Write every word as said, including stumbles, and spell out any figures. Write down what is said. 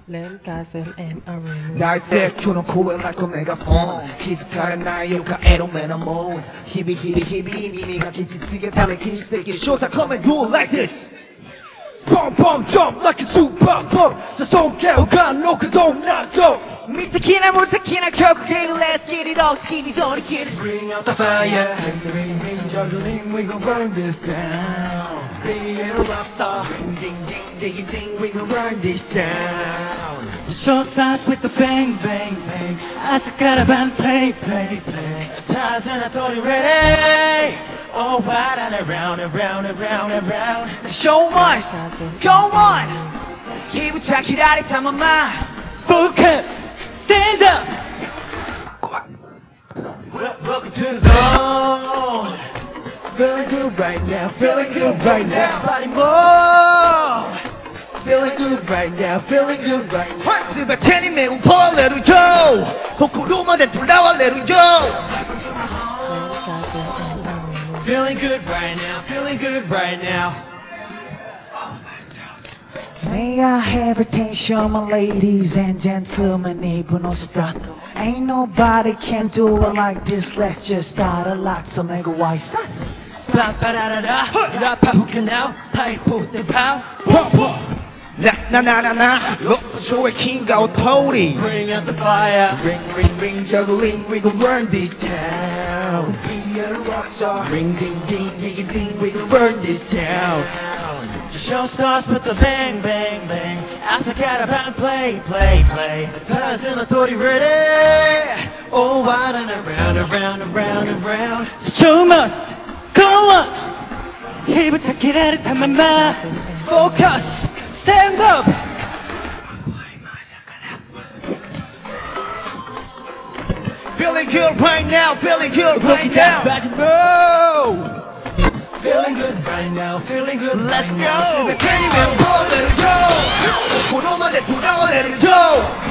렌 가셀 엠아르 날새 켜놓고 왜날 거 메가폰 기숙하는 나의 요가 에로맨 모드 히비 히비 히비 미미가 기지치게 달래 기식들끼리 쇼사 come and do it like this Pump pump jump like a super pump Just don't care who got no don't not go 미트키나 무트키나 결국에 let's get it all skinny 소리 get it Bring out the fire Ring ring juggling we gon' burn this down Be a rock star Ding ding ding ding we gon' burn this down The show starts with the bang bang bang 아삭가라반 play play play 타zen a tori ready Oh right and around and round and round and round The show must go on 기부차 기다리 참아마 Focus Stand up! Welcome to the zone Feeling good right now, feeling good right now Body more! Feeling good right now, feeling good right now 스바테니 매운 펄 let it go 코코로마데 돌아와 let it go Feeling good right now, feeling good right now May I have attention, my ladies and gentlemen, even no stop. Ain't nobody can do it like this. Let's just start a lot to make a wise sense. Ba ba da da da, da pa who can now, pipe put the pow, pop pop. Na na na na na, look show a king out toady. Bring out the fire. Ring ring ring juggling, we gon' burn this town. Be a rock star. Ring ding ding ding ding, we gon' burn this town. The show starts with the bang, bang, bang. 아삭가라반 play, play, play. 타zen a tori ready. Oh, wide and around, around, around, around. The show must go on. 힘부터 기다릴 탐만 Focus, stand up. Feeling good right now, feeling good right now. Back and roll. Feeling good right now, feeling good. Let's right go. now. Let it go. let it go.